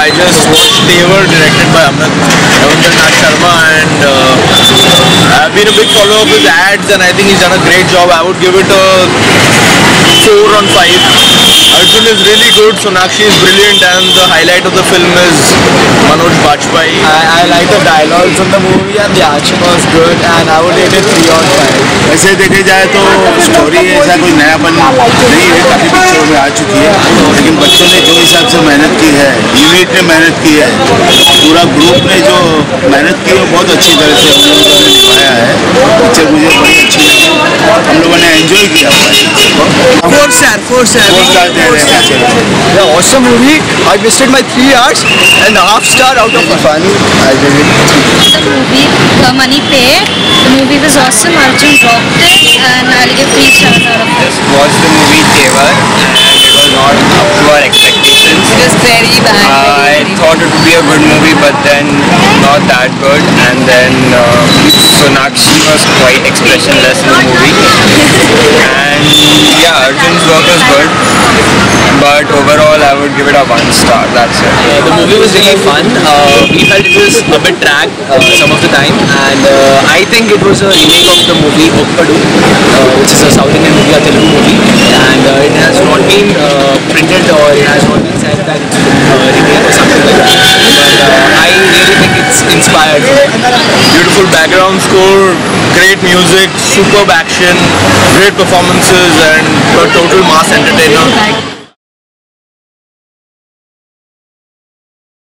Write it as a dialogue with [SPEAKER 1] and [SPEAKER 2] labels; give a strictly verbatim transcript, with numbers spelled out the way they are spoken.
[SPEAKER 1] I just watched Tevar, directed by Amit Nath Sharma, and uh, I've been a big follower of his ads, and I think he's done a great job. I would give it a four on five. Arjun is really good, Sonakshi is brilliant, and the highlight of the film is Manoj Bajpayee.
[SPEAKER 2] I, I like the dialogues in the movie and the action was good, and I would rate it three on five.
[SPEAKER 3] वैसे देखे जाए तो story ऐसा कोई नयापन नहीं है, काफ़ी पिक्चरों में आ चुकी है, लेकिन बच्चों ने जो हिसाब से मेहनत की है, यूनिट ने मेहनत की है, पूरा ग्रुप ने जो मेहनत की है वो बहुत अच्छी तरह से हम लोगों ने निभाया है। पिक्चर मुझे बड़ी अच्छी लगी, हम लोगों ने एंजॉय किया हुआ है।
[SPEAKER 2] Four star, four star.
[SPEAKER 3] Four star दे रहे हैं पिक्चर को।
[SPEAKER 2] Yeah, awesome movie. I wasted my three hours and a half star out of five.
[SPEAKER 3] I did it.
[SPEAKER 4] The movie, the money paid. The movie was awesome. Arjun rocked it, and I'll give three stars out of five.
[SPEAKER 5] Just watched the movie Tevar, and it was not up to our expectations.
[SPEAKER 4] It was very bad.
[SPEAKER 5] Uh, I
[SPEAKER 4] very, very
[SPEAKER 5] thought it would be a good movie, but then not that good. And then uh, Sonakshi was quite expressionless in the movie. And yeah, Arjun's work was good, but overall I would give it a one star. That's it.
[SPEAKER 2] Uh, the movie was really fun. Uh, we felt it was a bit dragged uh, some of the time, and uh, I think it was a remake of the movie Oppadu, uh, which is a South Indian movie, a Telugu movie, and uh, it has not been uh, printed or it has not been said that it's been uh, remade or something like that. But uh, I really think it's inspired.
[SPEAKER 1] Beautiful background score, great music, superb action, great performances, and a total mass entertainer.